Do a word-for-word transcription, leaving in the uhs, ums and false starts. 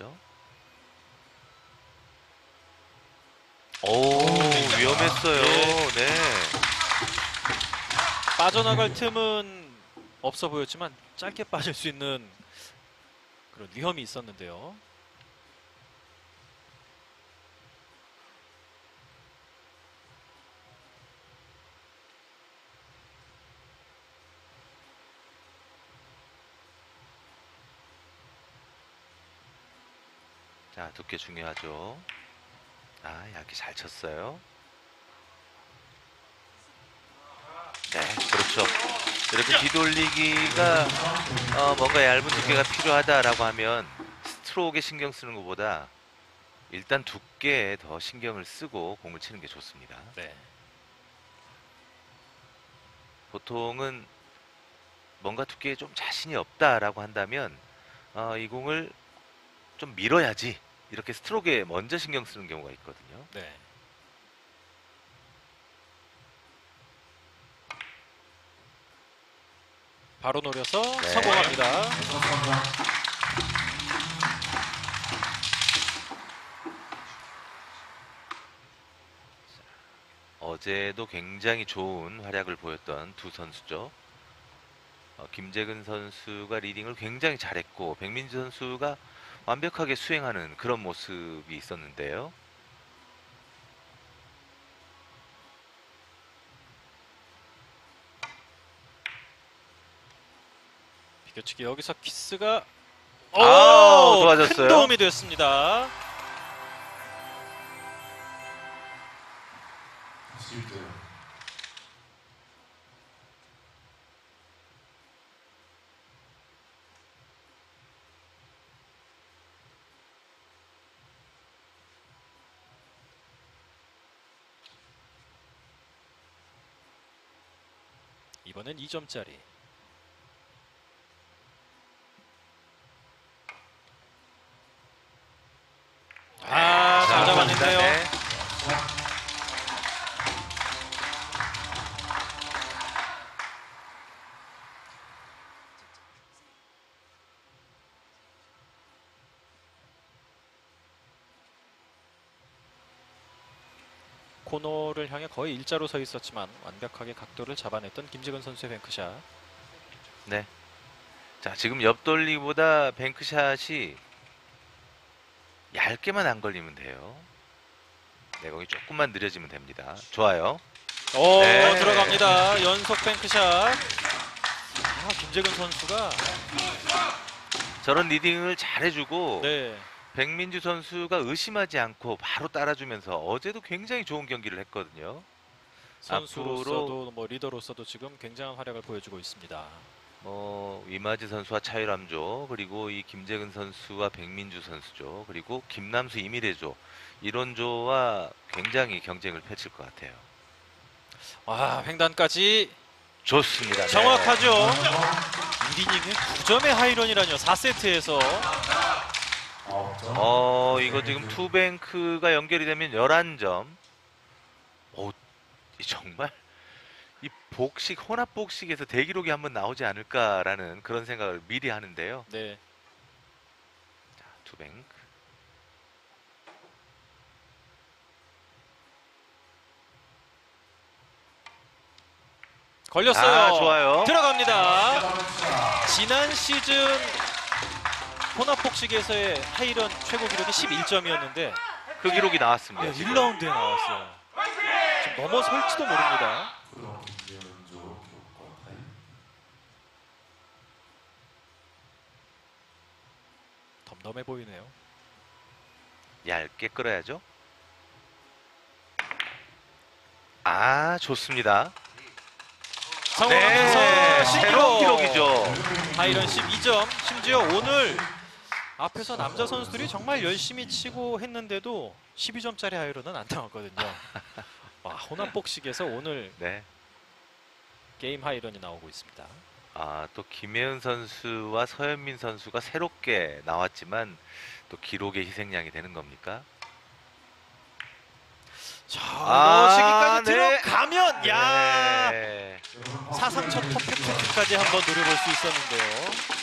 있죠. 오, 위험했어요. 네. 빠져나갈 틈은 없어 보였지만 짧게 빠질 수 있는 그런 위험이 있었는데요. 자, 두께 중요하죠. 아, 얇게 잘 쳤어요. 네, 그렇죠. 이렇게 뒤돌리기가 어, 뭔가 얇은 두께가 필요하다라고 하면 스트로크에 신경 쓰는 것보다 일단 두께에 더 신경을 쓰고 공을 치는 게 좋습니다. 네. 보통은 뭔가 두께에 좀 자신이 없다라고 한다면 어, 이 공을 좀 밀어야지 이렇게 스트로크에 먼저 신경 쓰는 경우가 있거든요. 네. 바로 노려서 네. 성공합니다. 어제도 굉장히 좋은 활약을 보였던 두 선수죠. 어, 김재근 선수가 리딩을 굉장히 잘했고 백민주 선수가 완벽하게 수행하는 그런 모습이 있었는데요. 비껴치기 여기서 키스가 아, 오! 좋아졌어요. 큰 도움이 됐습니다. 이번엔 이 점짜리. 아, 잘 잡았는데요. 네. 코너를 향해 거의 일자로 서 있었지만 완벽하게 각도를 잡아냈던 김재근 선수의 뱅크샷. 네. 자, 지금 옆돌리보다 뱅크샷이 얇게만 안 걸리면 돼요. 내공이 조금만 느려지면 됩니다. 좋아요. 오, 네. 들어갑니다. 연속 뱅크샷. 아, 김재근 선수가 저런 리딩을 잘해주고 네. 백민주 선수가 의심하지 않고 바로 따라주면서 어제도 굉장히 좋은 경기를 했거든요. 선수로서도 뭐 리더로서도 지금 굉장한 활약을 보여주고 있습니다. 뭐 위마지 선수와 차유람조, 그리고 이 김재근 선수와 백민주 선수죠, 그리고 김남수 이미래조, 이런 조와 굉장히 경쟁을 펼칠 것 같아요. 와, 횡단까지 좋습니다. 정확하죠. 일 이닝에 구 점의 하이런이라뇨. 사 세트에서. 어, 이거 지금 투뱅크가 연결이 되면 열한 점. 오, 이 정말 이 복식, 혼합 복식에서 대기록이 한번 나오지 않을까라는 그런 생각을 미리 하는데요. 네. 자, 투뱅크. 걸렸어요. 아, 좋아요. 들어갑니다. 지난 시즌 혼합 복식에서의 하이런 최고 기록이 십일 점이었는데 그 기록이 나왔습니다. 네, 지금. 일 라운드에 나왔어요. 지금 넘어설지도 모릅니다. 덤덤해 보이네요. 얇게 끌어야죠. 아, 좋습니다. 성공하면서 네, 새로운 신기록. 기록이죠. 하이런 십이 점. 심지어 오늘 앞에서 남자 선수들이 정말 열심히 치고 했는데도 십이 점짜리 하이런은 안 나왔거든요. 와, 혼합 복식에서 오늘 네. 게임 하이런이 나오고 있습니다. 아, 또 김혜은 선수와 서현민 선수가 새롭게 나왔지만 또 기록의 희생양이 되는 겁니까? 자, 아, 시기까지 네. 들어가면 야 네. 사상 첫 퍼펙트까지 한번 노려볼 수 있었는데요.